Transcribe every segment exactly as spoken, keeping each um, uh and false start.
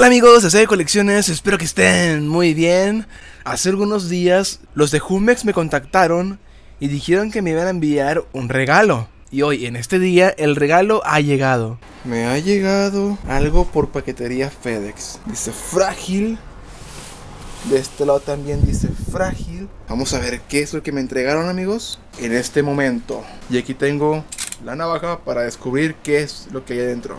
Hola amigos de C D Colecciones, espero que estén muy bien. Hace algunos días los de Jumex me contactaron y dijeron que me iban a enviar un regalo. Y hoy, en este día, el regalo ha llegado. Me ha llegado algo por paquetería FedEx. Dice frágil. De este lado también dice frágil. Vamos a ver qué es lo que me entregaron, amigos, en este momento. Y aquí tengo la navaja para descubrir qué es lo que hay adentro.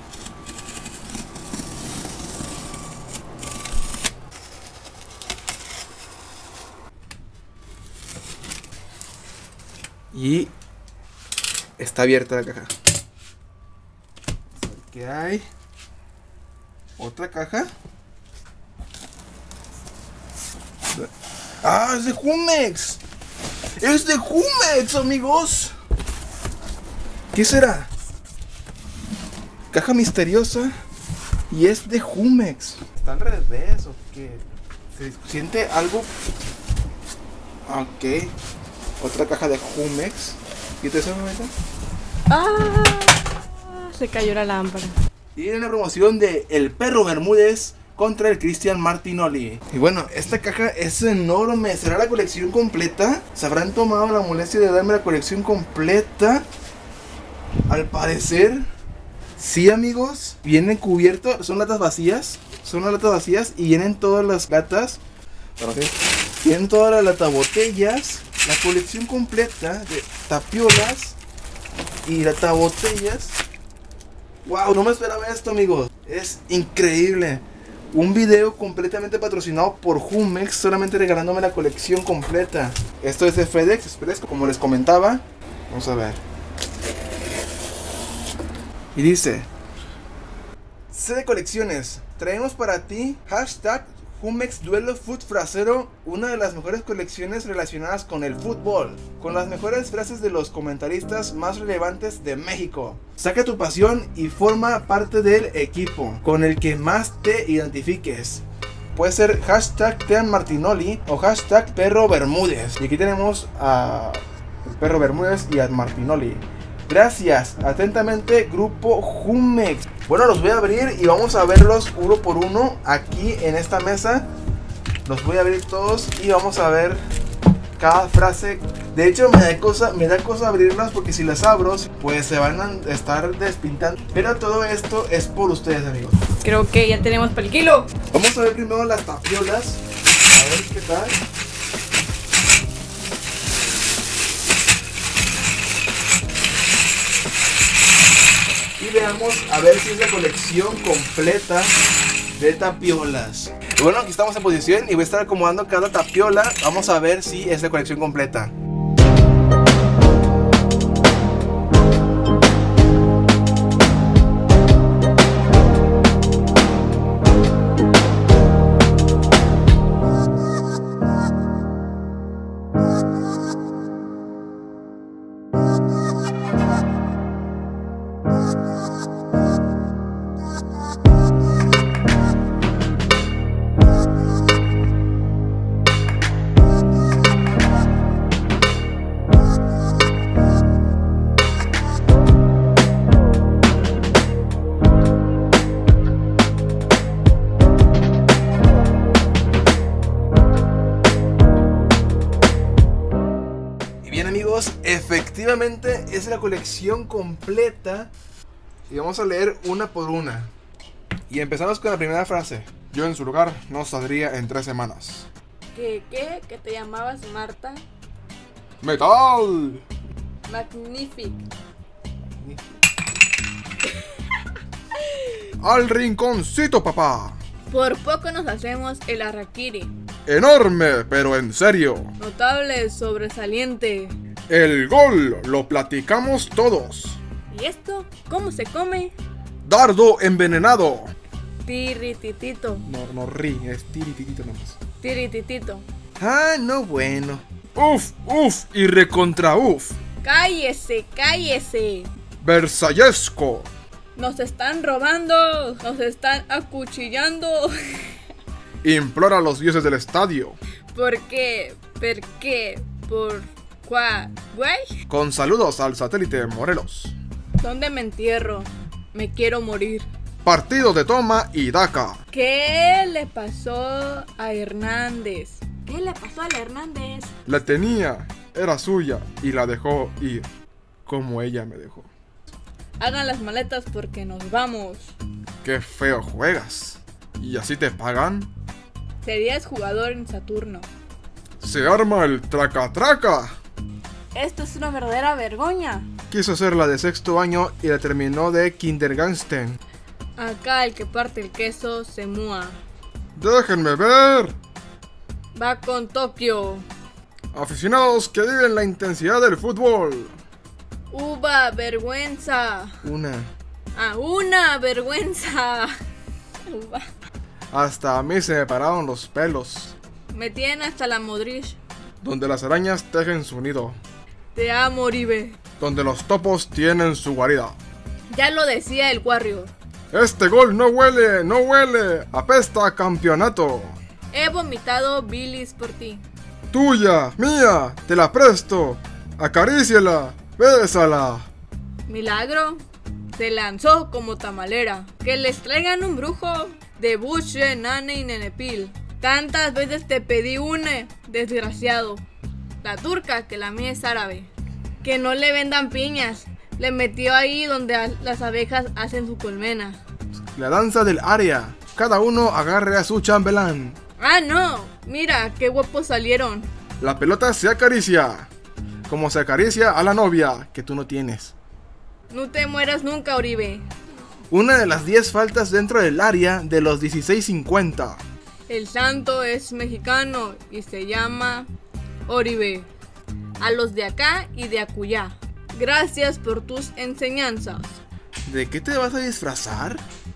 Y está abierta la caja. Vamos a ver qué hay. Otra caja. ¡Ah! ¡Es de Jumex! ¡Es de Jumex, amigos! ¿Qué será? Caja misteriosa. Y es de Jumex. ¿Está al revés o qué? ¿Se siente algo? Ok. Otra caja de Jumex. ¿Quita ese momento? ¡Ah! Se cayó la lámpara. Y en una promoción de El Perro Bermúdez contra el Cristian Martinoli. Y bueno, esta caja es enorme. ¿Será la colección completa? ¿Se habrán tomado la molestia de darme la colección completa? Al parecer, sí, amigos. Viene cubierto. Son latas vacías. Son las latas vacías y vienen todas las latas. Vienen todas las latabotellas. La colección completa de tapiolas y latabotellas. Wow, no me esperaba esto, amigos. Es increíble. Un video completamente patrocinado por Jumex, solamente regalándome la colección completa. Esto es de FedEx Express, como les comentaba. Vamos a ver. Y dice: C D Colecciones, traemos para ti hashtag Jumex Duelo Foot Frasero, una de las mejores colecciones relacionadas con el fútbol, con las mejores frases de los comentaristas más relevantes de México. Saca tu pasión y forma parte del equipo con el que más te identifiques. Puede ser hashtag Tean Martinoli o hashtag Perro Bermúdez. Y aquí tenemos a el Perro Bermúdez y a Martinoli. Gracias, atentamente, Grupo Jumex. Bueno, los voy a abrir y vamos a verlos uno por uno aquí en esta mesa. Los voy a abrir todos y vamos a ver cada frase. De hecho, me da cosa, me da cosa abrirlas porque si las abro, pues se van a estar despintando. Pero todo esto es por ustedes, amigos. Creo que ya tenemos para el kilo. Vamos a ver primero las tapiolas. A ver qué tal. Y veamos a ver si es la colección completa de tapiolas. Y bueno, aquí estamos en posición y voy a estar acomodando cada tapiola. Vamos a ver si es la colección completa. Amigos, efectivamente es la colección completa. Y vamos a leer una por una. Y empezamos con la primera frase. Yo en su lugar no saldría en tres semanas. ¿Qué? ¿Qué? ¿Que te llamabas Marta? ¡Metal! Magnific. ¡Al rinconcito, papá! Por poco nos hacemos el harakiri. Enorme, pero en serio. Notable, sobresaliente. El gol lo platicamos todos. ¿Y esto? ¿Cómo se come? Dardo envenenado. Tirititito. No, no ri, es tirititito nomás. Tirititito. Ah, no bueno. Uf, uf y recontra uf. Cállese, cállese. Versallesco. Nos están robando. Nos están acuchillando. Implora a los dioses del estadio. ¿Por qué? ¿Por qué? ¿Por cuá? ¿Güey? Con saludos al satélite Morelos. ¿Dónde me entierro? Me quiero morir. Partido de toma y daca. ¿Qué le pasó a Hernández? ¿Qué le pasó a Hernández? La tenía, era suya y la dejó ir, como ella me dejó. Hagan las maletas porque nos vamos. Qué feo juegas. ¿Y así te pagan? Serías jugador en Saturno. Se arma el traca-traca. Esto es una verdadera vergüenza. Quiso ser la de sexto año y la terminó de kindergarten. Acá el que parte el queso se mua. Déjenme ver. Va con Tokio. Aficionados que viven la intensidad del fútbol. Uva, vergüenza. Una. Ah, una vergüenza. Uva. Hasta a mí se me pararon los pelos. Me tiene hasta la Modric. Donde las arañas tejen su nido. Te amo, Oribe. Donde los topos tienen su guarida. Ya lo decía el Warrior. Este gol no huele, no huele. Apesta a campeonato. He vomitado bilis por ti. Tuya, mía, te la presto. Acaríciala, bésala. Milagro. Se lanzó como tamalera. Que les traigan un brujo de Buche, Nane y Nenepil. Tantas veces te pedí une, desgraciado. La turca, que la mía es árabe. Que no le vendan piñas. Le metió ahí donde las abejas hacen su colmena. La danza del área. Cada uno agarre a su chambelán. Ah, no. Mira, qué guapos salieron. La pelota se acaricia. Como se acaricia a la novia que tú no tienes. No te mueras nunca, Oribe. Una de las diez faltas dentro del área de los dieciséis cincuenta. El santo es mexicano y se llama Oribe. A los de acá y de acullá. Gracias por tus enseñanzas. ¿De qué te vas a disfrazar?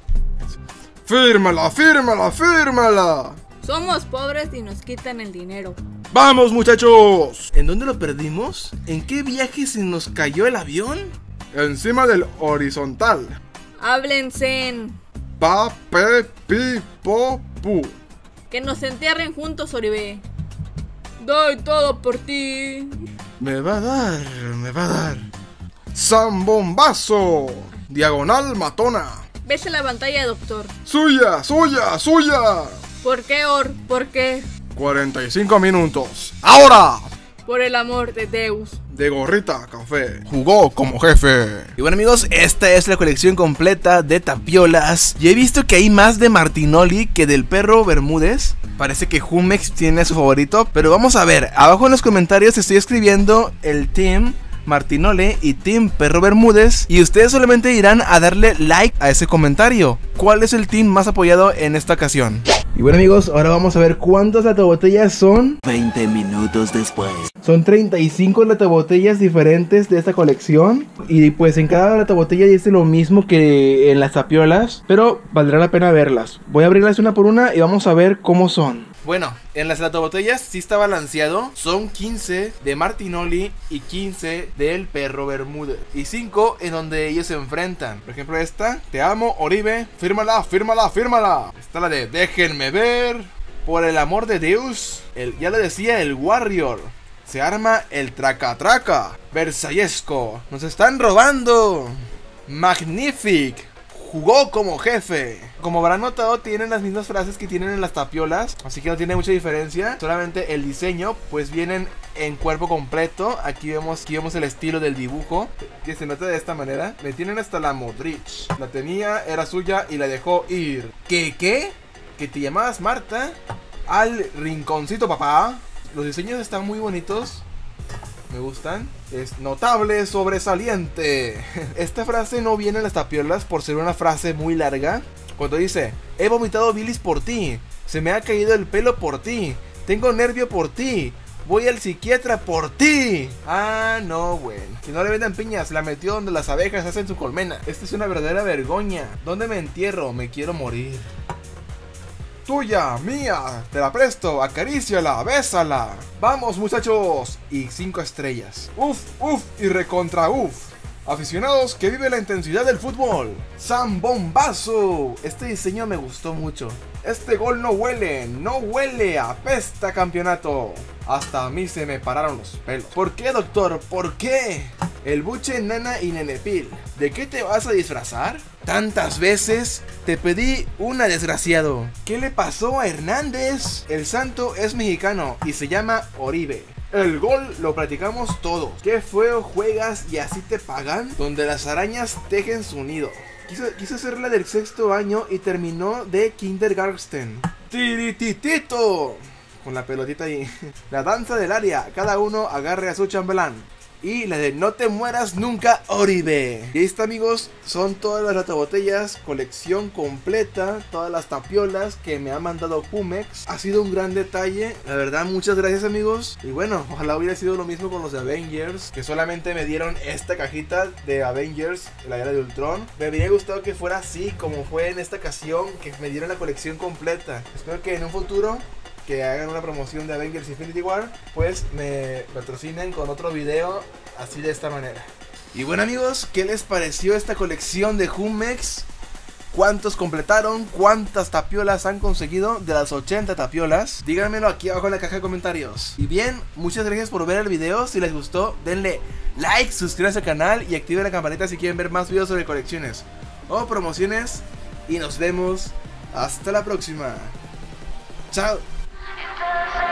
¡Fírmala, fírmala, fírmala! Somos pobres y nos quitan el dinero. ¡Vamos, muchachos! ¿En dónde lo perdimos? ¿En qué viaje se nos cayó el avión? Encima del horizontal. Háblense en... Pa, pe, pi, po, pu. Que nos entierren juntos, Oribe. Doy todo por ti. Me va a dar, me va a dar. ¡Zambombazo! Diagonal matona. Vete a la pantalla, doctor. ¡Suya, suya, suya! ¿Por qué, Or? ¿Por qué? cuarenta y cinco minutos. ¡Ahora! Por el amor de Deus. De gorrita, café. Jugó como jefe. Y bueno, amigos, esta es la colección completa de tapiolas. Y he visto que hay más de Martinoli que del perro Bermúdez. Parece que Jumex tiene su favorito. Pero vamos a ver, abajo en los comentarios estoy escribiendo el team Martinoli y team Perro Bermúdez. Y ustedes solamente irán a darle like a ese comentario. ¿Cuál es el team más apoyado en esta ocasión? Y bueno, amigos, ahora vamos a ver cuántas latabotellas son. veinte minutos después. Son treinta y cinco latabotellas diferentes de esta colección. Y pues en cada latabotella dice lo mismo que en las tapiolas, pero valdrá la pena verlas. Voy a abrirlas una por una y vamos a ver cómo son. Bueno, en las latabotellas sí está balanceado. Son quince de Martinoli y quince del Perro Bermúdez. Y cinco en donde ellos se enfrentan. Por ejemplo esta, te amo, Oribe. Fírmala, fírmala, fírmala. Está la de déjenme ver. Por el amor de Dios. El, ya lo decía el Warrior. Se arma el traca-traca. Versallesco. Nos están robando. Magnific. Jugó como jefe. Como habrán notado, tienen las mismas frases que tienen en las tapiolas, así que no tiene mucha diferencia. Solamente el diseño, pues vienen en cuerpo completo. Aquí vemos, aquí vemos el estilo del dibujo, que se nota de esta manera. Le tienen hasta la Modric. La tenía, era suya y la dejó ir. ¿Qué, qué? ¿Que te llamabas Marta? Al rinconcito, papá. Los diseños están muy bonitos. Me gustan. Es notable, sobresaliente. Esta frase no viene en las tapiolas por ser una frase muy larga. Cuando dice, he vomitado bilis por ti. Se me ha caído el pelo por ti. Tengo nervio por ti. Voy al psiquiatra por ti. Ah, no, güey. Que no le vendan piñas. La metió donde las abejas hacen su colmena. Esta es una verdadera vergüenza. ¿Dónde me entierro? Me quiero morir. Tuya, mía, te la presto, acaríciala, bésala. Vamos, muchachos. Y cinco estrellas. Uf, uf y recontra uf. Aficionados que viven la intensidad del fútbol. ¡Zambombazo! Este diseño me gustó mucho. Este gol no huele, no huele, apesta campeonato. Hasta a mí se me pararon los pelos. ¿Por qué, doctor? ¿Por qué? El buche, Nana y Nenepil. ¿De qué te vas a disfrazar? Tantas veces te pedí una, desgraciado. ¿Qué le pasó a Hernández? El santo es mexicano y se llama Oribe. El gol lo practicamos todos. Qué feo juegas y así te pagan. Donde las arañas tejen su nido. Quiso, quiso ser la del sexto año y terminó de kindergarten. ¡Tirititito! Con la pelotita ahí. La danza del área. Cada uno agarre a su chambelán. Y la de no te mueras nunca, Oribe. Y ahí está, amigos, son todas las latabotellas, colección completa, todas las tapiolas que me ha mandado Jumex. Ha sido un gran detalle, la verdad, muchas gracias, amigos. Y bueno, ojalá hubiera sido lo mismo con los de Avengers, que solamente me dieron esta cajita de Avengers, la era de Ultron. Me habría gustado que fuera así, como fue en esta ocasión, que me dieron la colección completa. Espero que en un futuro que hagan una promoción de Avengers Infinity War, pues me patrocinen con otro video así de esta manera. Y bueno, amigos, ¿qué les pareció esta colección de Jumex? ¿Cuántos completaron? ¿Cuántas tapiolas han conseguido de las ochenta tapiolas? Díganmelo aquí abajo en la caja de comentarios. Y bien, muchas gracias por ver el video. Si les gustó, denle like, suscríbanse al canal y activen la campanita si quieren ver más videos sobre colecciones o promociones. Y nos vemos hasta la próxima. Chao. It doesn't